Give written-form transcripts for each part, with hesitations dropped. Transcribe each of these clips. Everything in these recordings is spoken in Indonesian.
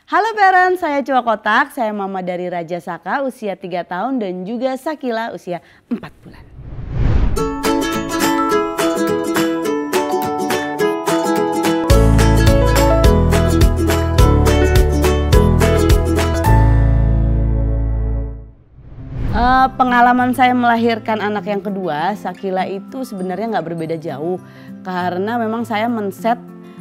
Halo parents, saya Cua Kotak, saya mama dari Raja Saka usia 3 tahun dan juga Sakila usia 4 bulan. Pengalaman saya melahirkan anak yang kedua, Sakila itu sebenarnya nggak berbeda jauh. Karena memang saya men-set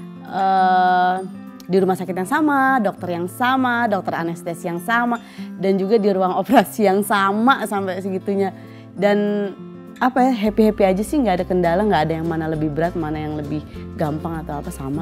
di rumah sakit yang sama, dokter yang sama, dokter anestesi yang sama, dan juga di ruang operasi yang sama sampai segitunya. Dan happy-happy aja sih, nggak ada kendala, nggak ada yang mana lebih berat, mana yang lebih gampang atau apa, sama.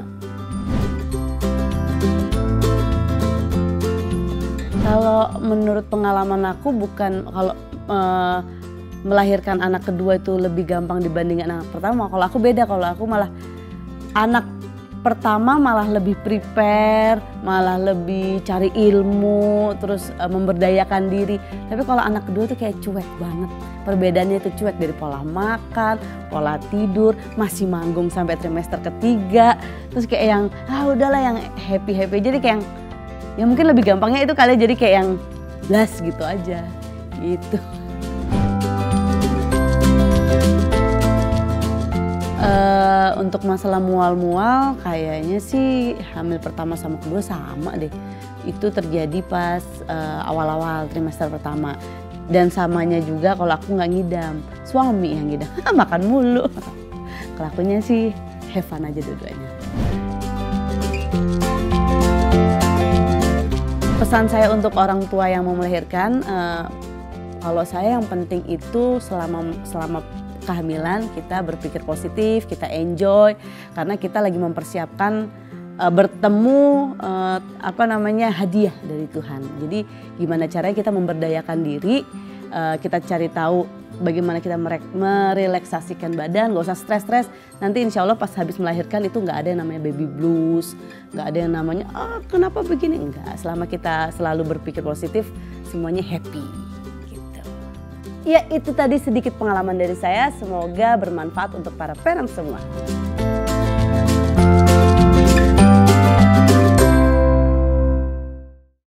Kalau menurut pengalaman aku kalau melahirkan anak kedua itu lebih gampang dibandingkan anak pertama. Kalau aku beda, kalau aku malah anak pertama malah lebih prepare, malah lebih cari ilmu, terus memberdayakan diri. Tapi kalau anak kedua tuh kayak cuek banget. Perbedaannya itu cuek dari pola makan, pola tidur, masih manggung sampai trimester ketiga. Terus kayak yang udahlah yang happy-happy. Jadi kayak yang mungkin lebih gampangnya itu kali, jadi kayak yang blast gitu aja gitu. Untuk masalah mual-mual kayaknya sih hamil pertama sama kedua sama deh. Itu terjadi pas awal-awal trimester pertama. Dan samanya juga kalau aku nggak ngidam, suami yang ngidam, makan mulu. Kelakunya sih have fun aja dua-duanya. Pesan saya untuk orang tua yang mau melahirkan, kalau saya yang penting itu selama kehamilan kita berpikir positif, kita enjoy karena kita lagi mempersiapkan bertemu hadiah dari Tuhan. Jadi gimana caranya kita memberdayakan diri, kita cari tahu bagaimana kita merelaksasikan badan, gak usah stres-stres. Nanti insya Allah pas habis melahirkan itu gak ada yang namanya baby blues, gak ada yang namanya kenapa begini, enggak. Selama kita selalu berpikir positif, semuanya happy. Ya, itu tadi sedikit pengalaman dari saya, semoga bermanfaat untuk para parents semua.